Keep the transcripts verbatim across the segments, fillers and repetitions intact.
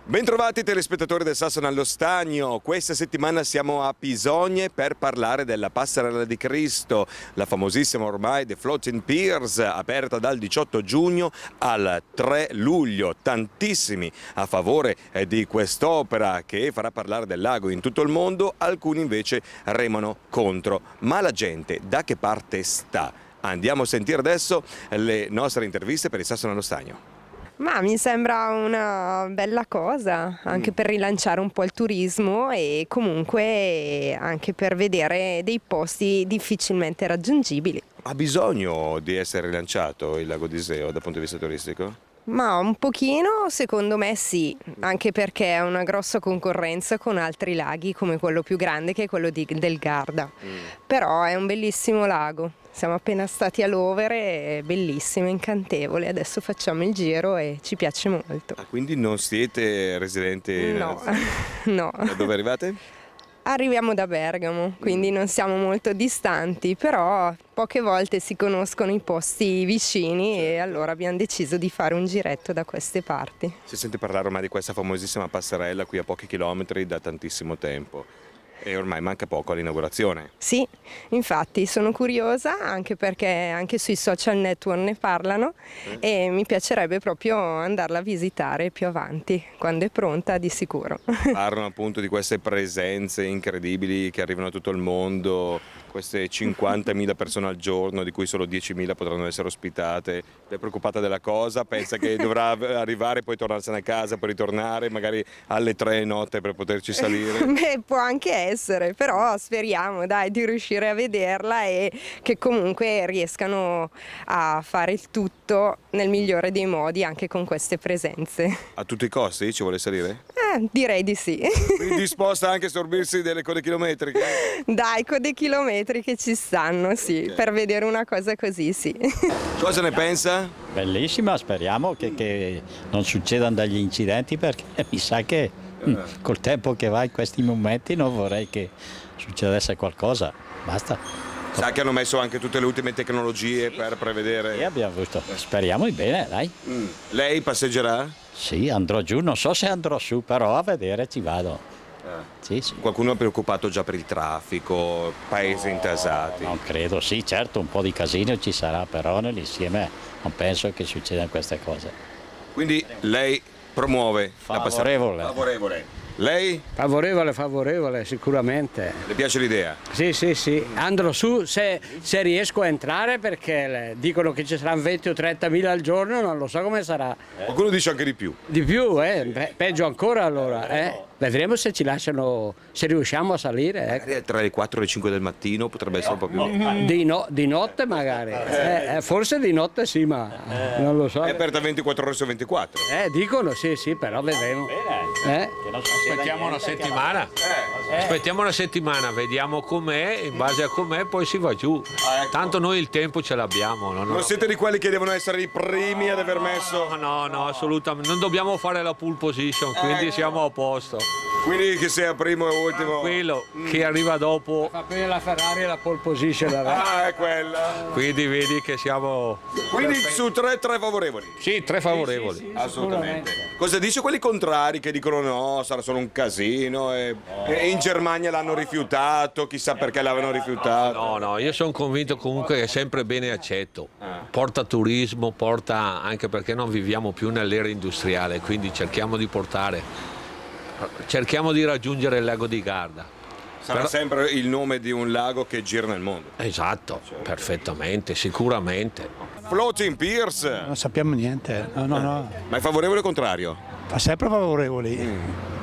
Bentrovati telespettatori del Sasso nello Stagno. Questa settimana siamo a Pisogne per parlare della Passerella di Cristo, la famosissima ormai The Floating Piers, aperta dal diciotto giugno al tre luglio. Tantissimi a favore di quest'opera che farà parlare del lago in tutto il mondo, alcuni invece remano contro. Ma la gente da che parte sta? Andiamo a sentire adesso le nostre interviste per il Sasso nello Stagno. Ma mi sembra una bella cosa, anche mm. per rilanciare un po' il turismo e comunque anche per vedere dei posti difficilmente raggiungibili. Ha bisogno di essere rilanciato il lago d'Iseo dal punto di vista turistico? Ma un pochino secondo me sì, anche perché è una grossa concorrenza con altri laghi come quello più grande che è quello di, del Garda. Mm. Però è un bellissimo lago. Siamo appena stati all'Overe, è bellissimo, incantevole, adesso facciamo il giro e ci piace molto. Ah, quindi non siete residenti? No, no. Da dove arrivate? Arriviamo da Bergamo, quindi non siamo molto distanti, però poche volte si conoscono i posti vicini e allora abbiamo deciso di fare un giretto da queste parti. Si sente parlare ormai di questa famosissima passerella qui a pochi chilometri da tantissimo tempo. E ormai manca poco all'inaugurazione. Sì, infatti sono curiosa anche perché anche sui social network ne parlano eh. e mi piacerebbe proprio andarla a visitare più avanti, quando è pronta di sicuro. Parlano appunto di queste presenze incredibili che arrivano da tutto il mondo, queste cinquantamila persone al giorno di cui solo diecimila potranno essere ospitate. È preoccupata della cosa? Pensa che dovrà arrivare, poi tornarsene a casa, poi ritornare magari alle tre notte per poterci salire? Beh, può anche essere, però speriamo dai di riuscire a vederla e che comunque riescano a fare il tutto nel migliore dei modi anche con queste presenze. A tutti i costi ci vuole salire? Eh, direi di sì. Quindi disposta anche a sorbirsi delle code chilometriche? Dai, code chilometriche ci stanno, sì, okay. Per vedere una cosa così, sì. Cosa ne pensa? Bellissima, speriamo che, che non succedano degli incidenti perché mi sa che eh. col tempo che va in questi momenti non vorrei che succedesse qualcosa, basta. Sa che hanno messo anche tutte le ultime tecnologie sì. per prevedere... Sì, abbiamo visto, speriamo di bene, dai. Mm. Lei passeggerà? Sì, andrò giù, non so se andrò su, però a vedere ci vado. Eh. Sì, sì. Qualcuno è preoccupato già per il traffico, paesi no, intasati? Non credo, sì, certo un po' di casino ci sarà, però nell'insieme non penso che succedano queste cose. Quindi lei promuove favorevole. La favorevole. Lei? Favorevole, favorevole, sicuramente. Le piace l'idea? Sì, sì, sì. Andrò su se, se riesco a entrare perché dicono che ci saranno venti o trentamila al giorno, non lo so come sarà. Eh. Qualcuno dice anche di più. Di più, eh? Pe peggio ancora allora, eh? Vedremo se ci lasciano, se riusciamo a salire. Magari eh. tra le quattro e le cinque del mattino potrebbe essere un po' più... Di, no, di notte magari, eh, eh, forse di notte sì, ma non lo so. È aperta ventiquattro ore su ventiquattro? Eh, dicono sì, sì, però vedremo. Eh? Aspettiamo una settimana, aspettiamo una settimana, vediamo com'è, in base a com'è poi si va giù. Tanto noi il tempo ce l'abbiamo. Non, non siete di quelli che devono essere i primi ad aver messo? No, no, no, assolutamente. Non dobbiamo fare la pole position, quindi eh. siamo a posto. Quindi che sia primo e ultimo. Quello mm. che arriva dopo. Fa bene la Ferrari e la pole position. Ah, è quella. Quindi vedi che siamo. Quindi perfetti. Su tre, tre favorevoli. Sì, tre favorevoli. Sì, sì, sì, assolutamente. Cosa dice quelli contrari che dicono no, sarà solo un casino e, oh. e in Germania l'hanno rifiutato, chissà perché l'avevano rifiutato. No, no, io sono convinto comunque che è sempre bene accetto. Porta turismo, porta anche perché non viviamo più nell'era industriale, quindi cerchiamo di portare. Cerchiamo di raggiungere il lago di Garda. Sarà Però... sempre il nome di un lago che gira nel mondo. Esatto, perfettamente, sicuramente. Floating Piers. Non sappiamo niente. No, no, no. Ma è favorevole o contrario? Fa sempre favorevoli. Mm.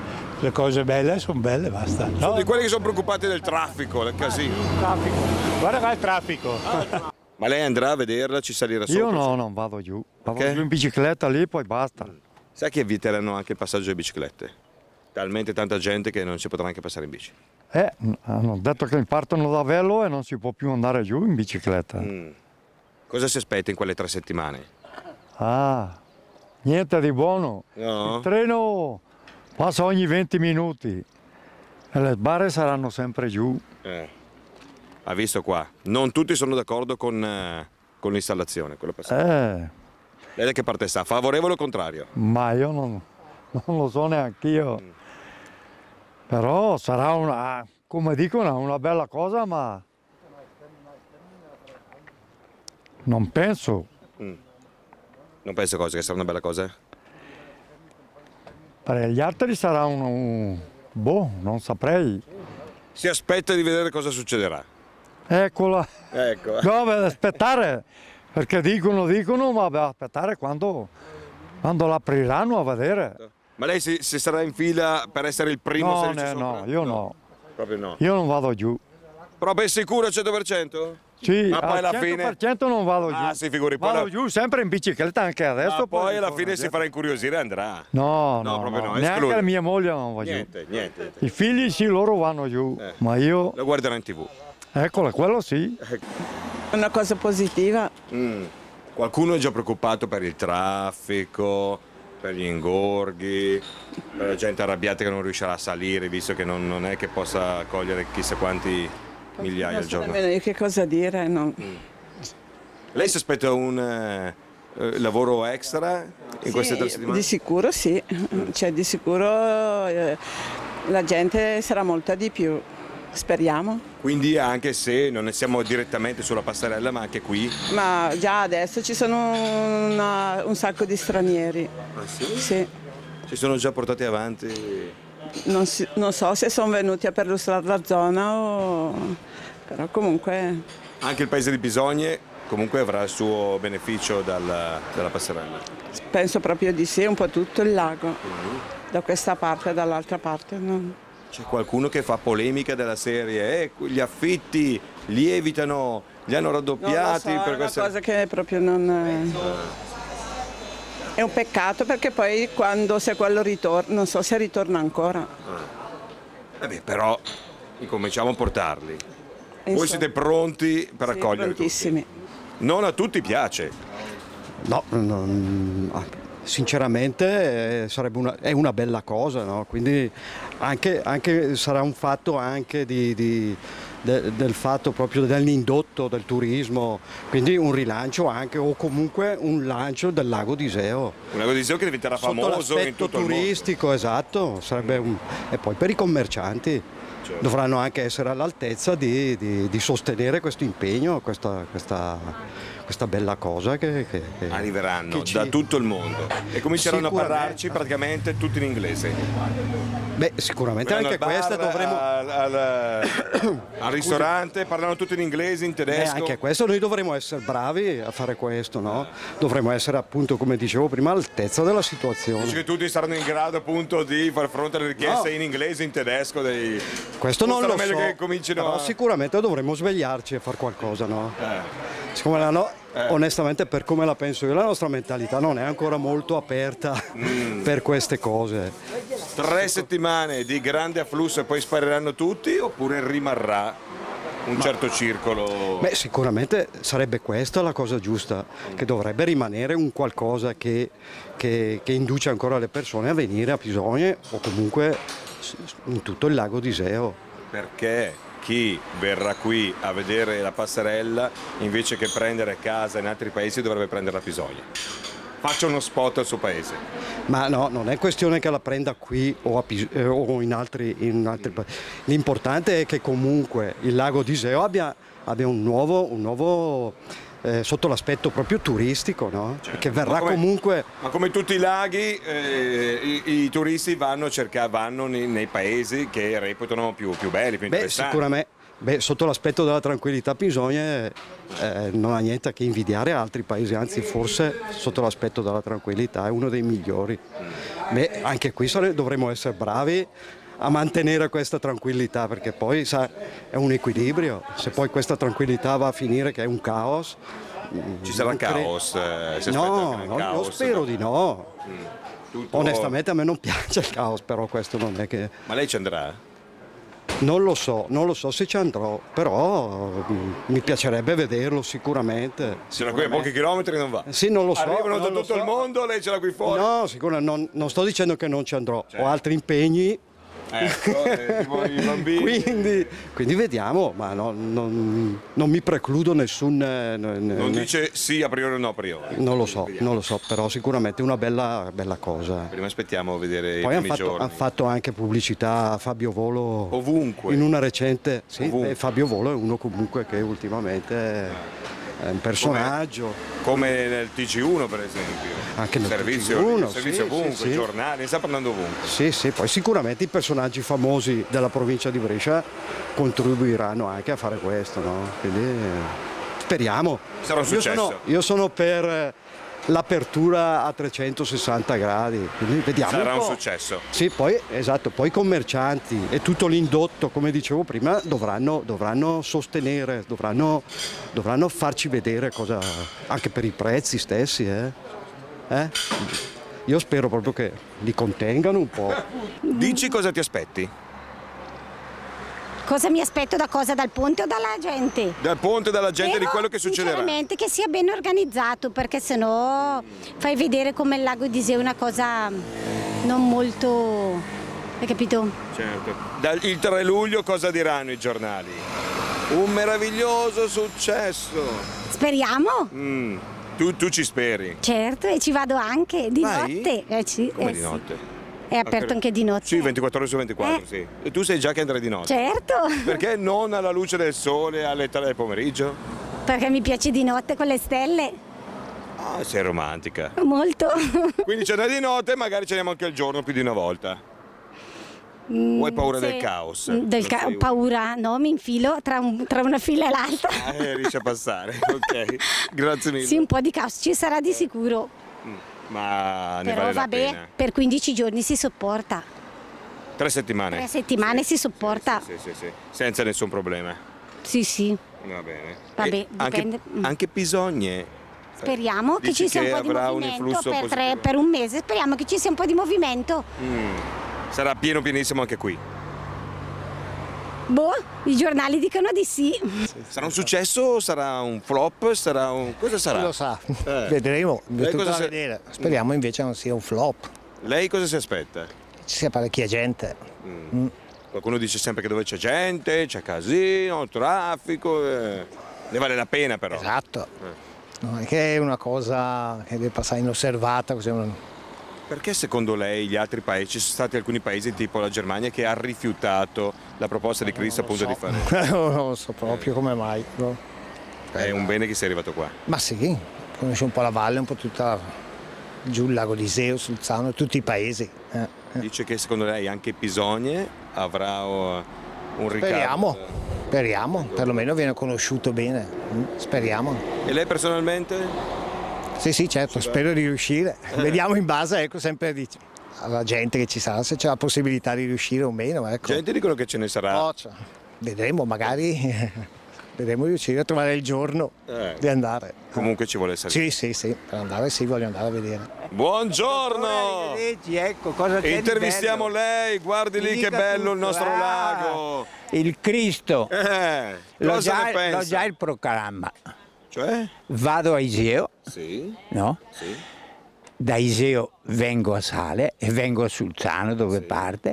Le cose belle sono belle, basta. No? Sono di quelli che sono preoccupati del traffico, del casino. Ah, traffico. Guarda qua il traffico. Ah, ma lei andrà a vederla, ci salirà sopra? Io no, non vado giù. Vado giù in bicicletta lì, poi basta. Sai che eviteranno anche il passaggio delle biciclette? Talmente tanta gente che non si potrà neanche passare in bici. Eh, hanno detto che partono da velo e non si può più andare giù in bicicletta. Mm. Cosa si aspetta in quelle tre settimane? Ah, niente di buono. No? Il treno passa ogni venti minuti e le barre saranno sempre giù. Eh. Ha visto qua? Non tutti sono d'accordo con, eh, con l'installazione. Eh. Lei da che parte sta? Favorevole o contrario? Ma io non... non lo so neanche io. Mm. Però sarà una, come dicono, una bella cosa, ma non penso. Mm. Non penso cosa, che sarà una bella cosa? Per gli altri sarà un, un... boh, non saprei. Si aspetta di vedere cosa succederà. Eccola. Ecco. No, deve aspettare, perché dicono, dicono, ma deve aspettare quando, quando l'apriranno a vedere. Ma lei si, si sarà in fila per essere il primo No, a salirci ne, sopra? no, io no. no. Proprio no. Io non vado giù. Proprio è sicuro al cento per cento? Sì, ma poi al alla cento per cento fine... non vado giù. Ah, si figuri. Poi vado la... giù sempre in bicicletta anche adesso. Ma poi alla ritorno fine si dietro. farà incuriosire e andrà. No, No, no, proprio no, no. Neanche esclude. la mia moglie non va Niente, giù. niente. niente. I figli sì, loro vanno giù, Eh. ma io... Lo guarderò in tv. Eccola, quello sì. Una cosa positiva. Mm. Qualcuno è già preoccupato per il traffico, per gli ingorghi, per la gente arrabbiata che non riuscirà a salire, visto che non, non è che possa cogliere chissà quanti migliaia Non al so giorno. nemmeno io che cosa dire. No. Mm. Lei si aspetta un eh, eh, lavoro extra in Sì, queste tre settimane? di sicuro sì, cioè, di sicuro eh, la gente sarà molta di più, speriamo. Quindi anche se non ne siamo direttamente sulla passerella, ma anche qui? Ma già adesso ci sono una- un sacco di stranieri. Ah, sì? Sì. Si sono già portati avanti? Non, si- non so se sono venuti a perlustrare la zona o... però comunque... Anche il paese di Pisogne comunque avrà il suo beneficio dalla, dalla passerella? Penso proprio di sì, un po' tutto il lago, da questa parte e dall'altra parte. No? C'è qualcuno che fa polemica della serie, eh, gli affitti lievitano, li hanno raddoppiati Non lo so, per è una questa... cosa che proprio non... È un peccato perché poi quando se quello ritorna, non so se ritorna ancora. Vabbè, però incominciamo a portarli. Voi Insomma, siete pronti per sì, accogliere tutti? prontissimi. Non a tutti piace. No, non- ah, sinceramente eh, sarebbe una, è una bella cosa, no? Quindi anche, anche sarà un fatto anche di, di- de- del fatto proprio dell'indotto del turismo, quindi un rilancio anche o comunque un lancio del lago d'Iseo. Un lago di Iseo che diventerà Sotto famoso in l'aspetto tutto il mondo. turistico, esatto, sarebbe un... e poi per i commercianti. Certo. Dovranno anche essere all'altezza di, di- di sostenere questo impegno, questa, questa- questa bella cosa che, che- che- Arriveranno che ci- da tutto il mondo e cominceranno a Sicuramente. parlarci praticamente tutti in inglese. Beh, sicuramente Vanno anche al bar, questa dovremo... al, al- al ristorante, parlano tutti in inglese, in Eh, tedesco. anche questo noi dovremo essere bravi a fare questo, no? Dovremo essere appunto, come dicevo prima, all'altezza della Dici situazione. che tutti saranno in grado appunto di far fronte alle richieste No. in inglese, in tedesco dei... Questo non Sarà lo meglio so, che comincino però a... sicuramente dovremo svegliarci e fare qualcosa, no? Eh. Siccome la no- Eh. onestamente per come la penso io, la nostra mentalità non è ancora molto aperta Mm. per queste cose. Tre settimane di grande afflusso e poi spariranno tutti oppure rimarrà un certo circolo? Beh, sicuramente sarebbe questa la cosa giusta, che dovrebbe rimanere un qualcosa che, che- che induce ancora le persone a venire a Pisogne o comunque s- in tutto il lago d'Iseo. Perché chi verrà qui a vedere la passerella invece che prendere casa in altri paesi dovrebbe prendere a Pisogne? Faccia uno spot al suo paese. Ma no, non è questione che la prenda qui o, a Pis- eh, o in altri, in altri paesi. L'importante è che comunque il lago d'Iseo abbia, abbia un nuovo, un nuovo eh, sotto l'aspetto proprio turistico, no? Che verrà Ma come- comunque... Ma come tutti i laghi, eh, i, i turisti vanno a cercare, vanno nei, nei paesi che reputano più, più belli, più Beh, interessanti. sicuramente, beh, sotto l'aspetto della tranquillità Pisogne eh, non ha niente a che invidiare a altri paesi, anzi forse sotto l'aspetto della tranquillità è uno dei migliori. Beh, anche qui sare- dovremo essere bravi a mantenere questa tranquillità, perché poi sa, è un equilibrio, se poi questa tranquillità va a finire che è un caos. Ci sarà non cre- caos? eh, si aspetta No, anche nel no, caos, io spero no? di no. Tutto- Onestamente a me non piace il caos, però questo non è che... Ma lei ci andrà? Non lo so, non lo so se ci andrò, però mm, mi piacerebbe vederlo sicuramente. Se da qui a pochi chilometri non va. Sì, non lo so. Arrivano da non lo tutto so. il mondo, lei ce l'ha qui fuori. No, sicuro, non, non sto dicendo che non ci andrò. Ho altri impegni Ecco, eh, tipo i bambini. quindi, quindi vediamo, ma no, non, non mi precludo nessun... eh, Non ne- dice sì a priori o no a priori. Non lo so, Vediamo. non lo so, però sicuramente è una bella, bella cosa. Prima aspettiamo a vedere Poi i hanno primi fatto, giorni. han fatto anche pubblicità a Fabio Volo Ovunque. in una recente... Sì, Ovunque. e Fabio Volo è uno comunque che ultimamente è, è un personaggio. Come nel T G uno per esempio. Anche nel servizio, T G uno, servizio sì, ovunque, sì, sì. giornali, ne sta parlando ovunque. Sì, sì, poi sicuramente i personaggi famosi della provincia di Brescia contribuiranno anche a fare questo, no? Quindi eh, speriamo. Sarà un Io successo. sono, io sono per eh, l'apertura a trecentosessanta gradi, quindi vediamo. Sarà un po'. successo. Sì, poi esatto, poi i commercianti e tutto l'indotto, come dicevo prima, dovranno, dovranno sostenere, dovranno, dovranno farci vedere cosa, anche per i prezzi stessi. Eh? Eh? Io spero proprio che li contengano un po'. Dici cosa ti aspetti? Cosa mi aspetto da cosa? Dal ponte o dalla gente? Dal ponte, dalla gente, Però, di quello che succederà. Sinceramente che sia ben organizzato, perché sennò fai vedere come il lago di Iseo è una cosa non molto... hai capito? Certo. Dal, il tre luglio cosa diranno i giornali? Un meraviglioso successo. Speriamo? Mm. Tu, tu ci speri? Certo, e ci vado anche di Vai? notte. Eh, sì, Come eh, di sì. notte? È aperto anche di notte. Sì, ventiquattro ore su ventiquattro, Eh. sì. E tu sai già che andrai di notte? Certo, Perché non alla luce del sole alle tre del pomeriggio? perché mi piace di notte con le stelle. Ah, sei romantica. Molto. Quindi ce n'è di notte e magari ce n'è anche il giorno più di una volta. O hai paura Sì. del caos? Del Non ca- sei- paura, no, mi infilo tra, un- tra una fila e l'altra. Ah, eh, riesci a passare, ok. Grazie mille. Sì, un po' di caos ci sarà di sicuro. Ma ne Però vale la vabbè, pena. per quindici giorni si sopporta. Tre settimane. Tre settimane si sopporta. Sì, sì, sì, senza nessun problema. Sì, sì. Va bene. Vabbè, E dipende. Anche, anche Pisogne. Speriamo che Dici ci sia che un po' di avrà un movimento influsso per, tre- positivo? per un mese. Speriamo che ci sia un po' di movimento. Mm. Sarà pieno pienissimo anche qui. Boh, i giornali dicono di sì. Sarà un successo o sarà un flop? Sarà un... Cosa sarà? Chi lo sa, Eh. vedremo, Lei è tutto cosa da si- vedere. Speriamo invece non sia un flop, Lei cosa si aspetta? ci sia parecchia gente. Mm. Qualcuno dice sempre che dove c'è gente, c'è casino, traffico. eh. Ne vale la pena però. Esatto, Eh. non è che è una cosa che deve passare inosservata, così non- Perché secondo lei gli altri paesi, ci sono stati alcuni paesi tipo la Germania che ha rifiutato la proposta di Cristo appunto di fare? non lo so proprio come mai. no. È un bene che sia arrivato qua. Ma sì, conosci un po' la valle, un po' tutta giù il lago di Iseo, Sulzano, tutti i paesi. eh, eh. Dice che secondo lei anche Pisogne avrà oh, un ricavo. Speriamo, speriamo, perlomeno viene conosciuto bene, mm, speriamo. E lei personalmente? Sì, sì, certo, spero di riuscire. Vediamo in base, ecco, sempre di- alla gente che ci sarà, se c'è la possibilità di riuscire o meno. Ecco. Gente dicono che ce ne sarà. Oh, cioè, vedremo, magari vedremo di riuscire a trovare il giorno Eh. di andare. Comunque ci vuole salire. Sì, sì, sì, per andare sì, voglio andare a vedere. Buongiorno! Ecco, cosa c'è di Intervistiamo bello? lei, guardi Mi lì che dica bello il tutto. nostro Ah, lago. Il Cristo, Eh, l'ho cosa già, ne pensa? l'ho già il programma. Cioè? Vado a Iseo, Sì. no? Sì. Da Iseo vengo a Sale e vengo a Sulzano dove parte.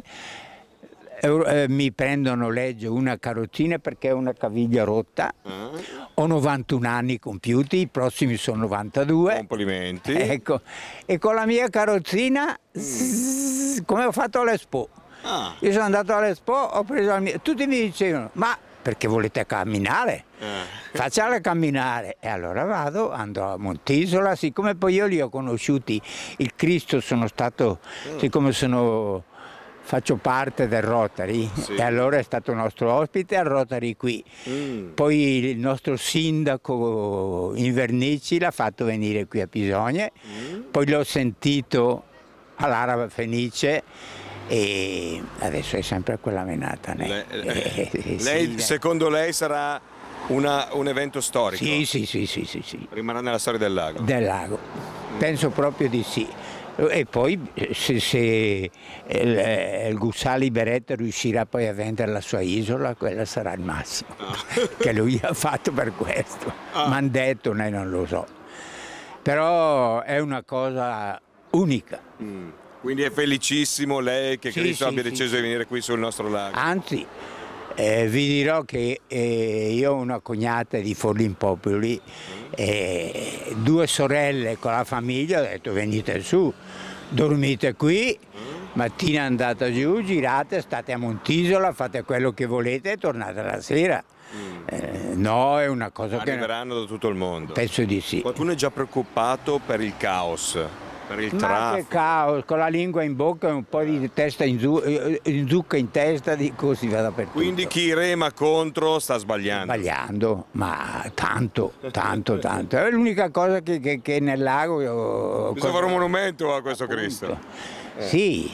Euro- eh, mi prendo a noleggio una carrozzina perché ho una caviglia rotta. Ah, Ho novantuno anni compiuti, i prossimi sono novantadue. complimenti. Ecco, e con la mia carrozzina, zzz, come ho fatto all'Expo. Ah. Io sono andato all'Expo, ho preso la mia... Tutti mi dicevano, ma perché volete camminare? Eh. Facciala camminare. E allora vado, andrò a Montisola, siccome poi io li ho conosciuti, il Cristo sono stato, siccome sono... faccio parte del Rotary, Sì. e allora è stato nostro ospite al Rotary qui. Mm. Poi il nostro sindaco Invernici l'ha fatto venire qui a Pisogne, Mm. poi l'ho sentito all'Araba Fenice e adesso è sempre quella menata. né? Le- Eh, eh, lei, sì, secondo lei, sarà una- un evento storico? sì, sì, sì, sì, sì, sì, Rimarrà nella storia del lago? del lago. Penso proprio di sì. E poi se, se il, il Gussali Beretta riuscirà poi a vendere la sua isola, quella sarà il massimo che lui ha fatto per questo. Ah. M'han detto, né, non lo so. Però è una cosa unica. Mm. Quindi è felicissimo lei che Sì, Cristo sì, abbia sì, deciso sì. di venire qui sul nostro lago. Anzi, eh, vi dirò che eh, io ho una cognata di Forlimpopoli, eh, due sorelle con la famiglia, ho detto venite su, dormite qui, mattina andate giù, girate, state a Montisola, fate quello che volete e tornate la sera. Eh, no, è una cosa che... Arriveranno da tutto il mondo. Penso di sì. Qualcuno è già preoccupato per il caos, per il Ma traffico. che caos, con la lingua in bocca e un po' di testa in, zu- in zucca in testa, di così va dappertutto. Quindi chi rema contro sta sbagliando. Sbagliando, ma tanto, tanto, tanto. È l'unica cosa che, che, che nel lago... Io, Bisogna fare un monumento a questo Cristo. Eh. Sì,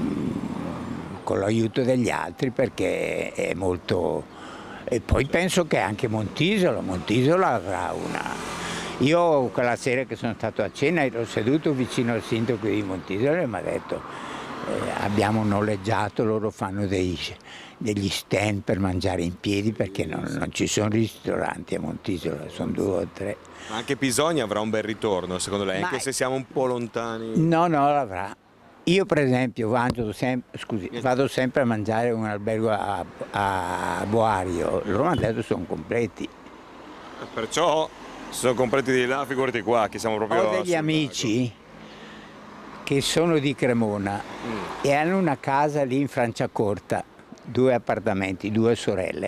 con l'aiuto degli altri perché è molto... E poi penso che anche Montisola, Montisola avrà una... Io quella sera che sono stato a cena ero seduto vicino al sindaco di Montisola e mi ha detto eh, abbiamo noleggiato, loro fanno dei, degli stand per mangiare in piedi perché non, non ci sono ristoranti a Montisola, sono due o tre. Ma anche Pisogna avrà un bel ritorno, secondo lei, Ma- anche se siamo un po' lontani. No, no, l'avrà. Io per esempio vado sempre, scusi, vado sempre a mangiare in un albergo a, a Boario, loro mi hanno detto sono completi. Perciò sono completi di là, figurati qua, che siamo proprio... Ho degli sul amici che sono di Cremona Mm. e hanno una casa lì in Franciacorta, due appartamenti, due sorelle.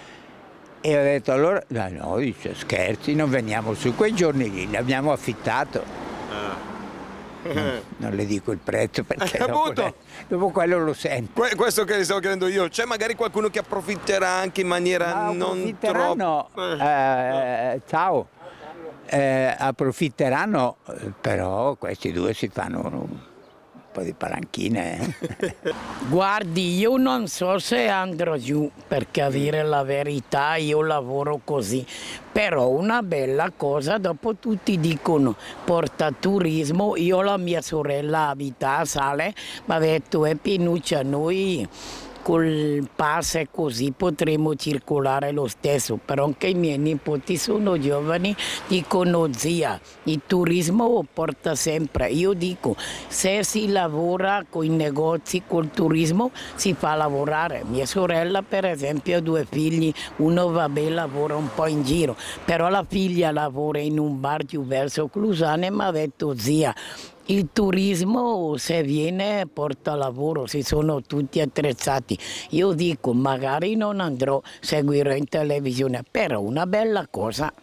E ho detto allora, no, no, dice scherzi, non veniamo su, quei giorni lì l'abbiamo affittato. Ah. Non, non le dico il prezzo perché Eh, dopo, appunto. dopo quello lo sento. Que- questo che stavo chiedendo io, c'è magari qualcuno che approfitterà anche in maniera Ma non approfitteranno, troppo... eh, ciao, eh, approfitteranno, eh, però questi due si fanno un po' di palanchine. eh. Guardi, io non so se andrò giù, perché a dire la verità io lavoro così, però una bella cosa, dopo tutti dicono porta turismo, io la mia sorella abita a Sale, mi ha detto è Pinuccia, noi col pass e così potremo circolare lo stesso, però anche i miei nipoti sono giovani, dicono zia, il turismo porta sempre, io dico se si lavora con i negozi, col turismo si fa lavorare, mia sorella per esempio ha due figli, uno vabbè lavora un po' in giro, però la figlia lavora in un bar giù verso Clusane e mi ha detto zia, il turismo se viene porta lavoro, si sono tutti attrezzati. Io dico magari non andrò, seguirò in televisione, però una bella cosa.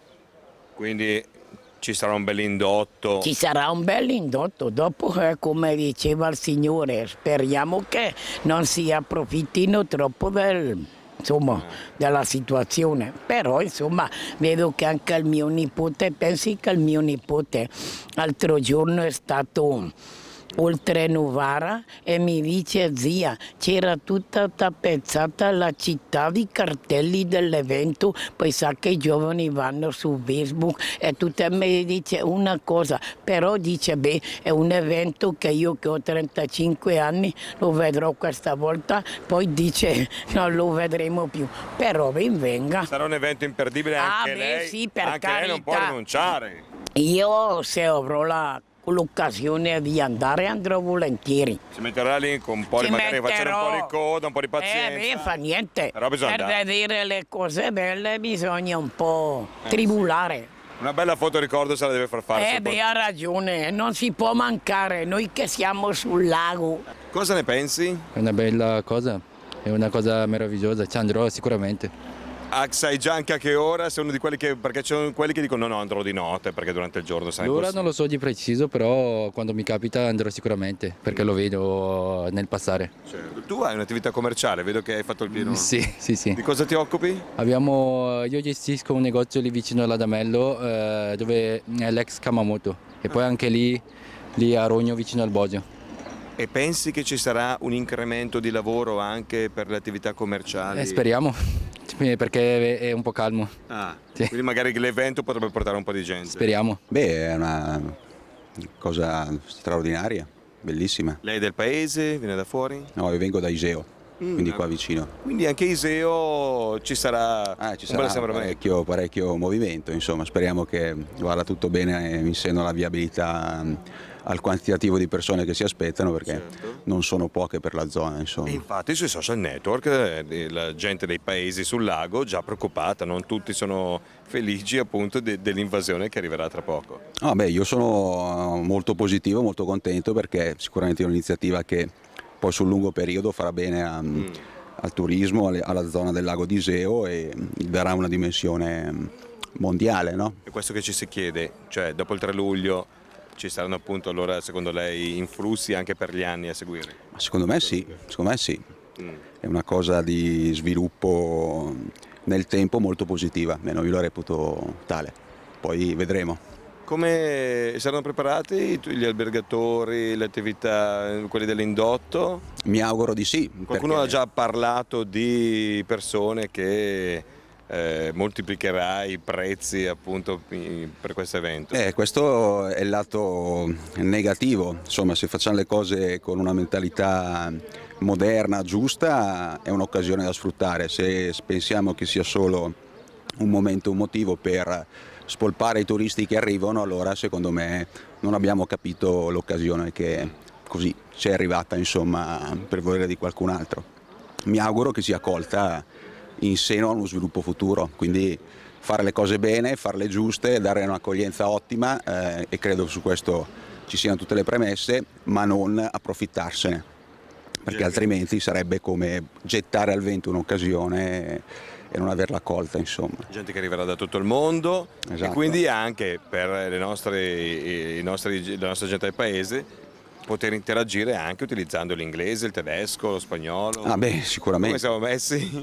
Quindi ci sarà un bel indotto. Ci sarà un bel indotto, dopo eh, come diceva il Signore, speriamo che non si approfittino troppo del... insomma, della situazione, però insomma vedo che anche il mio nipote, pensi che il mio nipote l'altro giorno è stato oltre Novara e mi dice zia c'era tutta tappezzata la città di cartelli dell'evento, poi sa che i giovani vanno su Facebook e tutte mi dice una cosa, però dice beh è un evento che io che ho trentacinque anni lo vedrò questa volta, poi dice non lo vedremo più, però ben venga. Sarà un evento imperdibile anche Ah, beh, lei, sì, per anche lei non può carità. rinunciare. Io se avrò la l'occasione di andare andrò volentieri. Si metterà lì con un po' di, Ci magari facendo un po' di metterò. coda, un po' di pazienza. Eh beh, fa niente. Però bisogna per andare. vedere le cose belle bisogna un po' tribulare. Una bella foto ricordo se la deve far fare. Eh sul beh, ha ragione, non si può mancare, noi che siamo sul lago. Cosa ne pensi? È una bella cosa, è una cosa meravigliosa, ci andrò sicuramente. Ah, sai già anche a che ora? Sei uno di quelli che, perché ci sono quelli che dicono no, no, andrò di notte perché durante il giorno sai L'ora non lo so di preciso, però quando mi capita andrò sicuramente, perché lo vedo nel passare. Certo. Tu hai un'attività commerciale, vedo che hai fatto il pieno. Sì, sì, sì. Di cosa ti occupi? Abbiamo, io gestisco un negozio lì vicino all'Adamello, eh, dove è l'ex Kamamoto, e poi anche lì, lì a Rogno vicino al Bosio. E pensi che ci sarà un incremento di lavoro anche per le attività commerciali? Eh, speriamo, perché è un po' calmo. Ah, Sì. quindi magari l'evento potrebbe portare un po' di gente. Speriamo. Beh, è una cosa straordinaria, bellissima. Lei è del paese? Viene da fuori? No, io vengo da Iseo. mm, quindi qua vicino. Quindi anche Iseo ci sarà, ah, ci un bel sarà assembramento. parecchio, parecchio movimento, insomma, speriamo che vada tutto bene in seno alla viabilità, al quantitativo di persone che si aspettano, perché certo. non sono poche per la zona, insomma. E infatti sui social network eh, la gente dei paesi sul lago già preoccupata, non tutti sono felici appunto de dell'invasione che arriverà tra poco. Ah, beh, io sono molto positivo, molto contento, perché sicuramente è un'iniziativa che poi sul lungo periodo farà bene a, mm. al turismo, alle, alla zona del lago di Iseo, e darà una dimensione mondiale, no? E questo che ci si chiede, cioè dopo il tre luglio ci saranno appunto allora secondo lei influssi anche per gli anni a seguire? Ma secondo me sì, secondo me sì. Mm. È una cosa di sviluppo nel tempo molto positiva, almeno io la reputo tale, poi vedremo. Come saranno preparati gli albergatori, le attività, quelli dell'indotto? Mi auguro di sì. Qualcuno perché... ha già parlato di persone che eh, moltiplicherà i prezzi appunto per questo evento? Eh, questo è il lato negativo, insomma, se facciamo le cose con una mentalità moderna, giusta, è un'occasione da sfruttare. Se pensiamo che sia solo un momento, un motivo per spolpare i turisti che arrivano, allora secondo me non abbiamo capito l'occasione che così ci è arrivata, insomma, per volere di qualcun altro. Mi auguro che sia colta in seno a uno sviluppo futuro, quindi fare le cose bene, farle giuste, dare un'accoglienza ottima, eh, e credo su questo ci siano tutte le premesse, ma non approfittarsene, perché altrimenti sarebbe come gettare al vento un'occasione e non averla colta, insomma. Gente che arriverà da tutto il mondo, esatto. E quindi anche per le nostre, i nostri, la nostra gente del paese poter interagire anche utilizzando l'inglese, il tedesco, lo spagnolo. Ah beh, sicuramente. Come siamo messi?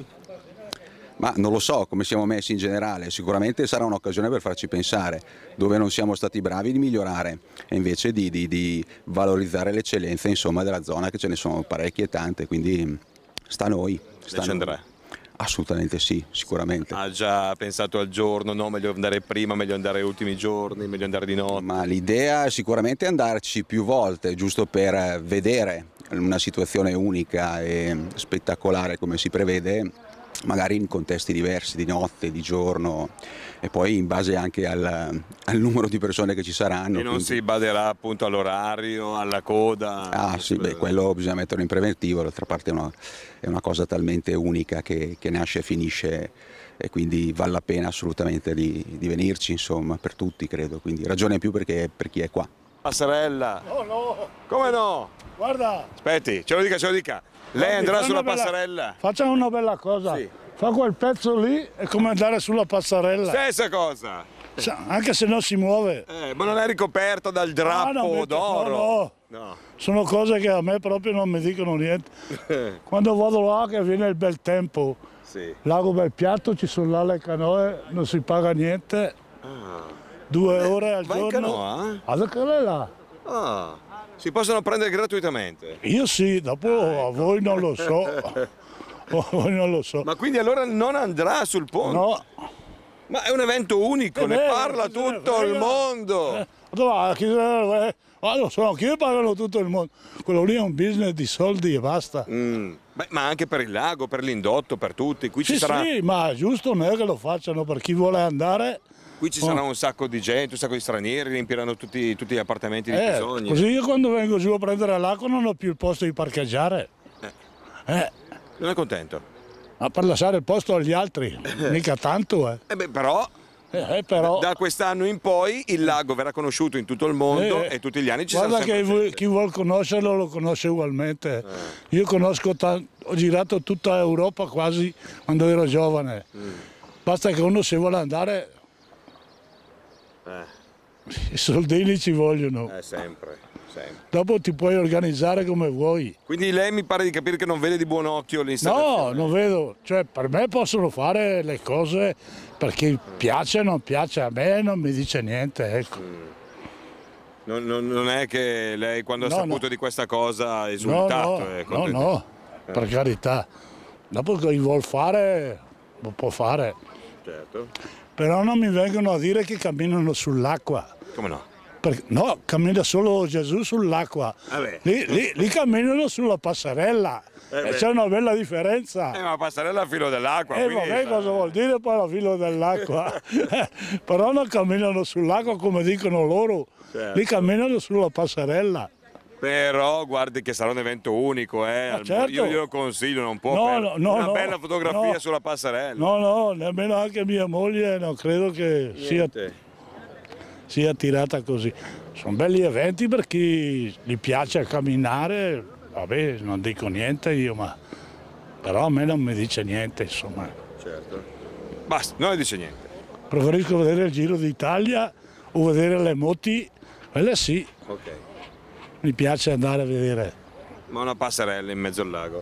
Ma non lo so come siamo messi in generale, sicuramente sarà un'occasione per farci pensare, dove non siamo stati bravi di migliorare e invece di, di, di valorizzare le eccellenze, insomma, della zona, che ce ne sono parecchie e tante, quindi sta a noi. Sta ci andrà? Assolutamente sì, sicuramente. Ha già pensato al giorno, no? Meglio andare prima, meglio andare agli ultimi giorni, meglio andare di notte? Ma l'idea è sicuramente andarci più volte, giusto per vedere una situazione unica e spettacolare come si prevede, magari in contesti diversi, di notte, di giorno, e poi in base anche al, al numero di persone che ci saranno. E non quindi... si baderà appunto all'orario, alla coda? Ah sì, beh, quello bisogna metterlo in preventivo, d'altra parte è una, è una cosa talmente unica che, che nasce e finisce, e quindi vale la pena assolutamente di, di venirci, insomma, per tutti credo, quindi ragione in più perché, per chi è qua. Passerella? No, no. Come no? Guarda. Aspetti, ce lo dica, ce lo dica. Lei andrà sulla bella, passerella? Facciamo una bella cosa. Sì. Fa quel pezzo lì, è come andare sulla passerella. Stessa cosa. Anche se non si muove. Eh, ma non è ricoperto dal drappo ah, no, d'oro? No, no, no. Sono cose che a me proprio non mi dicono niente. Quando vado là che viene il bel tempo, sì. Lago Bel Piatto, ci sono là le canoe, non si paga niente. Ah. Due Beh, ore al vai giorno. In canoa? Eh? Ah, che è là. Ah. Si possono prendere gratuitamente? Io sì, dopo ah, ecco. A voi non lo so. Voi non lo so. Ma quindi allora non andrà sul ponte? No. Ma è un evento unico, eh, ne beh, parla tutto il mondo. Eh, dove, chi, eh, ah, lo so, chi parlano tutto il mondo? Quello lì è un business di soldi e basta. Mm. Beh, ma anche per il lago, per l'indotto, per tutti. Qui sì, ci sarà... sì, ma giusto non è che lo facciano per chi vuole andare. Qui ci sarà oh. un sacco di gente, un sacco di stranieri, riempiranno tutti, tutti gli appartamenti di eh, bisogno. Così io quando vengo giù a prendere l'acqua non ho più il posto di parcheggiare. Eh. Eh. Non è contento? Ma per lasciare il posto agli altri, mica tanto. Eh, eh beh, però, eh, però... da quest'anno in poi il lago verrà conosciuto in tutto il mondo eh, e tutti gli anni ci guarda sarà sempre che chi vuol conoscerlo lo conosce ugualmente. Eh. Io conosco, ho girato tutta Europa quasi quando ero giovane. Mm. Basta che uno se vuole andare... Eh. I soldini ci vogliono. Eh, sempre, sempre. Dopo ti puoi organizzare come vuoi. Quindi lei mi pare di capire che non vede di buon occhio l'installazione? No, non vedo. Cioè, per me possono fare le cose per chi mm. piace o non piace. A me non mi dice niente, ecco. Mm. Non, non, non è che lei quando no, ha saputo no. di questa cosa ha esultato? No, no, è no, no, eh. per carità. Dopo che vuol fare, lo può fare. Certo. Però non mi vengono a dire che camminano sull'acqua. Come no? Perché, no, cammina solo Gesù sull'acqua, lì, lì, lì camminano sulla passerella, Eh e c'è una bella differenza. Eh, ma la passerella a filo dell'acqua. E eh, quindi... vabbè, cosa vuol dire poi la filo dell'acqua? Però non camminano sull'acqua come dicono loro, Certo. lì camminano sulla passerella. Però guardi che sarà un evento unico, eh. Ma certo. Io glielo consiglio, non può No, perdere. no, no, una no, bella fotografia no. sulla passerella. No, no, nemmeno anche mia moglie non credo che sia, sia tirata così. Sono belli eventi per chi gli piace camminare, vabbè, non dico niente io, ma però a me non mi dice niente, insomma. Certo. Basta, non ne dice niente. Preferisco vedere il Giro d'Italia o vedere le moti, quelle sì. Ok. Mi piace andare a vedere. Ma una passerella in mezzo al lago.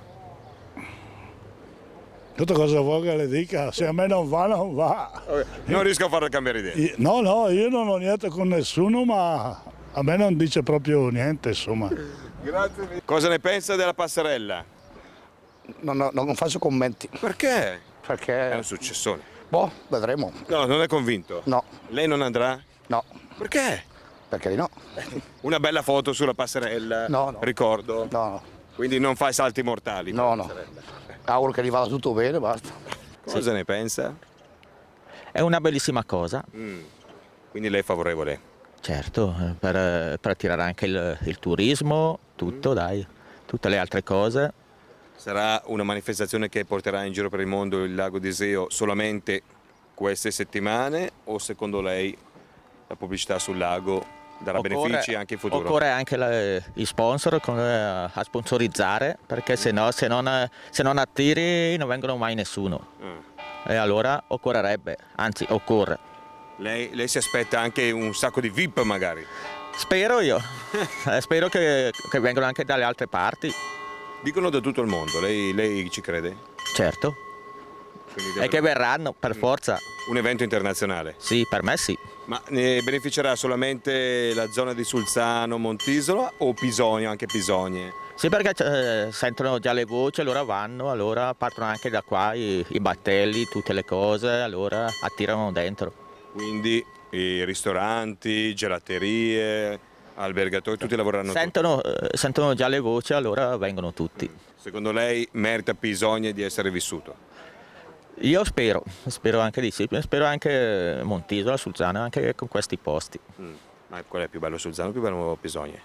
Tutto cosa vuoi che le dica, se a me non va, non va. Okay. Non riesco a farle cambiare idea. Io- No, no, io non ho niente con nessuno, ma a me non dice proprio niente, insomma. Grazie. Cosa ne pensa della passerella? No, no, non faccio commenti. Perché? Perché... È un successone. Boh, vedremo. No, non è convinto? No. Lei non andrà? No. Perché? Perché di no? Una bella foto sulla passerella? No, no. Ricordo? No, no. Quindi non fa i salti mortali? per No, la no. passerella. Auguro che gli vada tutto bene, basta. Cosa ne pensa? È una bellissima cosa. Mm. Quindi lei è favorevole? Certo, eh, per, per attirare anche il, il turismo, tutto, dai, tutte le altre cose. Sarà una manifestazione che porterà in giro per il mondo il lago di Iseo solamente queste settimane o secondo lei la pubblicità sul lago darà benefici anche in futuro? Occorre anche la- gli sponsor con- eh, a sponsorizzare, perché se no, se non, se non attiri non vengono mai nessuno. Ah. E allora occorrerebbe, anzi occorre. Lei, lei si aspetta anche un sacco di V I P magari? Spero io, Eh, spero che, che vengano anche dalle altre parti. Dicono da tutto il mondo, lei, lei ci crede? Certo. Quindi E che verranno, per forza. Un evento internazionale? Sì, per me sì. Ma ne beneficerà solamente la zona di Sulzano, Montisola o Pisogno, anche Pisogne? Sì, perché eh, sentono già le voci, allora vanno, allora partono anche da qua i, i battelli, tutte le cose, allora attirano dentro. Quindi i ristoranti, gelaterie, albergatori, tutti lavoreranno tutti. Sentono, eh, sentono già le voci, allora vengono tutti. Secondo lei merita Pisogne di essere vissuto? Io spero, spero anche di sì, spero anche Montisola, Sulzano, anche con questi posti. Mm. Ma qual è più bello, Sulzano o più bello Pisogne?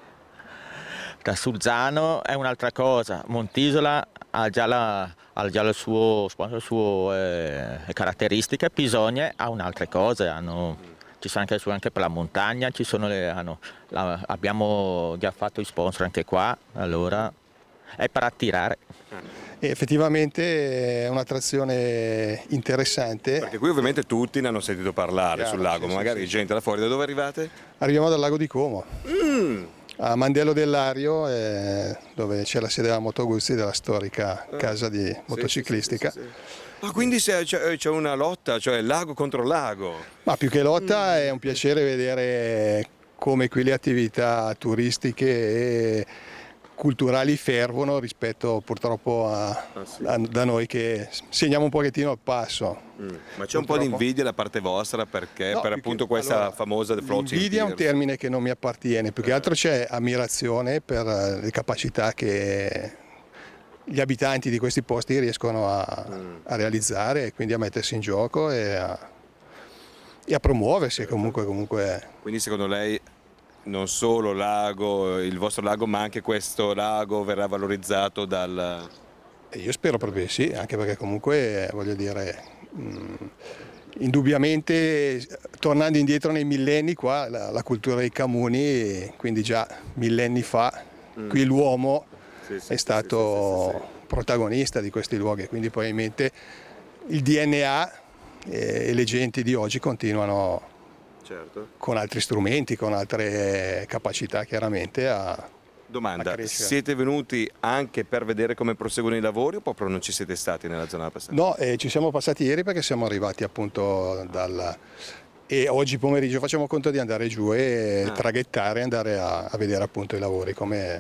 Da Sulzano è un'altra cosa, Montisola ha già, la, ha già il suo, le sue eh, caratteristiche, Pisogne ha un'altra cosa, hanno, ci sono anche, anche per la montagna, ci sono le, hanno, la, abbiamo già fatto i sponsor anche qua, allora è per attirare. E effettivamente è un'attrazione interessante. Perché qui ovviamente tutti ne hanno sentito parlare Chiaro, sul lago, sì, ma magari sì, sì. gente da fuori. Da dove arrivate? Arriviamo dal lago di Como, Mm. a Mandello dell'Ario, eh, dove c'è la sede della Moto Guzzi, della storica casa di motociclistica. Sì, sì, sì, sì. Ah, quindi se- c'è c'è una lotta, cioè lago contro lago. Ma più che lotta è un piacere vedere come qui le attività turistiche e culturali fervono rispetto purtroppo a, a- da noi che segniamo un pochettino il passo. Mm. Ma c'è un po' di invidia da parte vostra perché No, per più appunto che- questa allora, famosa The Floating L'invidia è un Piers. termine che non mi appartiene, più che altro c'è ammirazione per eh, le capacità che gli abitanti di questi posti riescono a, a realizzare e quindi a mettersi in gioco e a, e a promuoversi comunque, comunque. Quindi secondo lei non solo lago, il vostro lago, ma anche questo lago verrà valorizzato dal... E io spero proprio di sì, anche perché comunque eh, voglio dire, mh, indubbiamente eh, tornando indietro nei millenni qua la, la cultura dei comuni, quindi già millenni fa, Mm. qui l'uomo Sì, sì, è sì, stato sì, sì, sì, protagonista di questi luoghi, quindi probabilmente il D N A e, e le genti di oggi continuano Certo. con altri strumenti, con altre capacità chiaramente a... Domanda, a crescere. siete venuti anche per vedere come proseguono i lavori o proprio non ci siete stati nella zona passata? No, eh, ci siamo passati ieri perché siamo arrivati appunto dal... e oggi pomeriggio facciamo conto di andare giù e Ah. traghettare e andare a, a vedere appunto i lavori come,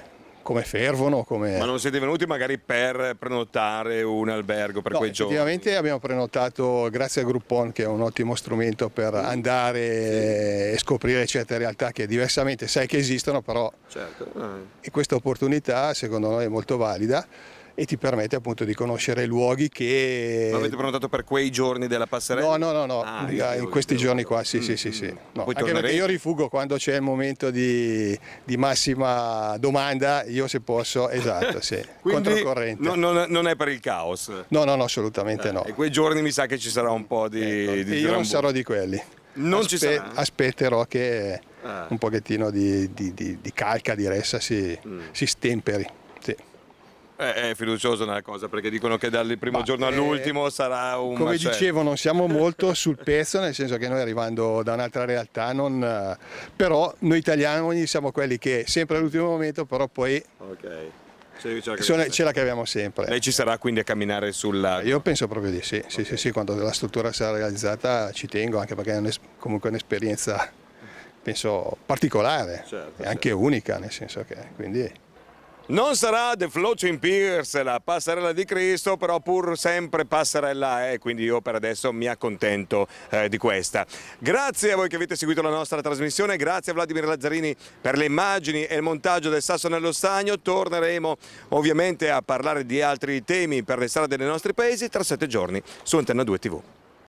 come fervono. Come... Ma non siete venuti magari per prenotare un albergo per no, quei giorni? Effettivamente abbiamo prenotato grazie a Groupon, che è un ottimo strumento per andare sì. e scoprire certe realtà che diversamente sai che esistono, però certo. ah. e questa opportunità secondo noi è molto valida e ti permette appunto di conoscere luoghi che... Ma avete prenotato per quei giorni della passerella? No, no, no, no. Ah, in io, questi io, giorni qua, sì, mm, sì, sì, sì. No. Anche tornerete? Perché io rifugo quando c'è il momento di, di massima domanda, io se posso, esatto, sì, controcorrente. No, non, non è per il caos? No, no, no, assolutamente eh, no. E quei giorni mi sa che ci sarà un po' di... Ecco, di io non sarò di quelli. Non Aspe ci sarà? Aspetterò che ah. un pochettino di, di, di, di calca, di ressa si, mm. si stemperi. Sì. È fiducioso nella cosa, perché dicono che dal primo Ma, giorno all'ultimo eh, sarà un come macello. Dicevo, non siamo molto sul pezzo, nel senso che noi arrivando da un'altra realtà non, però noi italiani siamo quelli che sempre all'ultimo momento, però poi okay. ce, ce, la sono, ce la caviamo sempre. Lei ci sarà quindi a camminare sul lago? Io penso proprio di sì, sì, okay. sì, sì, quando la struttura sarà realizzata ci tengo, anche perché è un, comunque un'esperienza penso particolare certo, e anche certo. unica, nel senso che quindi... Non sarà The Floating Piers, la passerella di Cristo, però pur sempre passerella è, quindi io per adesso mi accontento eh, di questa. Grazie a voi che avete seguito la nostra trasmissione, grazie a Vladimir Lazzarini per le immagini e il montaggio del Sasso nello Stagno. Torneremo ovviamente a parlare di altri temi per le strade dei nostri paesi tra sette giorni su Antenna due tivù.